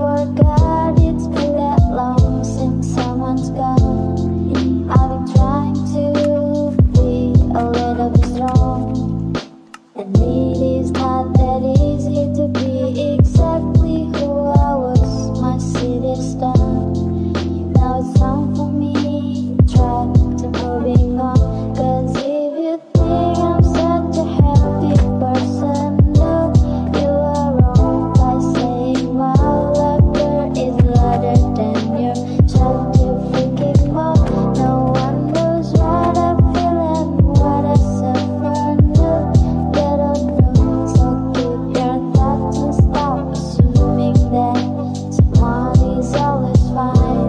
forgot it's been that long since someone's gone. I've been trying to be a little bit strong, and it is not that easy to be exactly who I was. My city's done. Now it's time for me to try to moving on. 'Cause if you think I'm such a happy person, no, you are wrong by saying my laughter is louder than your child. You freaking more. No one knows what I feel and what I suffer. No, they don't know. So keep your thoughts and stop assuming that someone is always fine.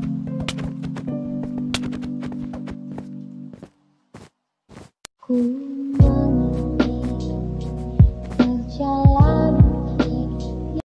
Cool.